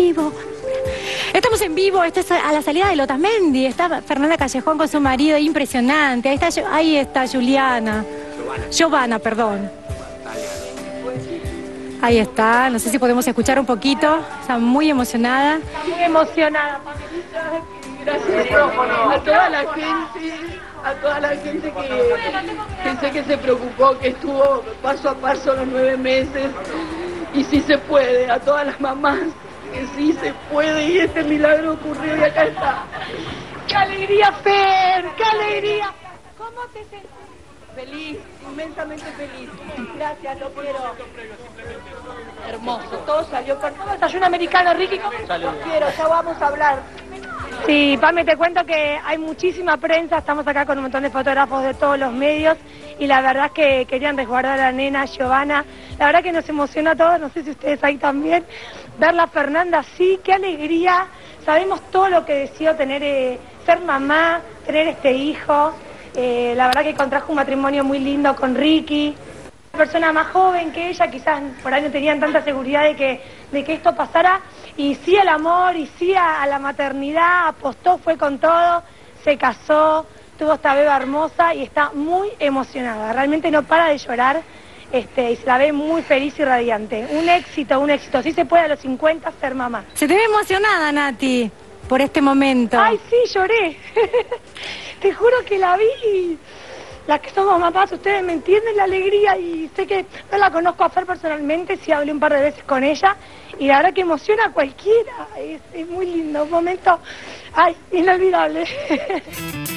vivo. Estamos en vivo, esto es a la salida de Otamendi. Está Fernanda Callejón con su marido, impresionante. Ahí está Juliana. Giovanna, perdón. Ahí está, no sé si podemos escuchar un poquito. Está muy emocionada. Está muy emocionada, Pamelita. Gracias a toda la gente que sé que se preocupó, que estuvo paso a paso los 9 meses. Y sí se puede, a todas las mamás, que sí se puede, y este milagro ocurrió y acá está. ¡Qué alegría, Fer! ¡Qué alegría! ¿Cómo te sentís? Feliz, inmensamente feliz. Gracias, lo quiero. Hermoso, todo salió perfecto. Desayuno americano, Ricky, ¿cómo lo quiero? Ya vamos a hablar. Sí, Pame, te cuento que hay muchísima prensa, estamos acá con un montón de fotógrafos de todos los medios y la verdad es que querían resguardar a la nena Giovanna. La verdad que nos emociona a todos, no sé si ustedes ahí también, verla a Fernanda así, qué alegría. Sabemos todo lo que deseó tener, ser mamá, tener este hijo. La verdad que contrajo un matrimonio muy lindo con Ricky. Una persona más joven que ella, quizás por ahí no tenían tanta seguridad de que esto pasara. Y sí al amor, y sí a la maternidad, apostó, fue con todo, se casó, tuvo esta beba hermosa y está muy emocionada. Realmente no para de llorar y se la ve muy feliz y radiante. Un éxito, un éxito. Sí se puede a los 50 ser mamá. Se te ve emocionada, Nati, por este momento. Ay, sí, lloré. Te juro que la vi y las que somos mamás, ustedes me entienden la alegría y sé que no la conozco a Fer personalmente, sí hablé un par de veces con ella y la verdad que emociona a cualquiera, es muy lindo, un momento, ay, inolvidable.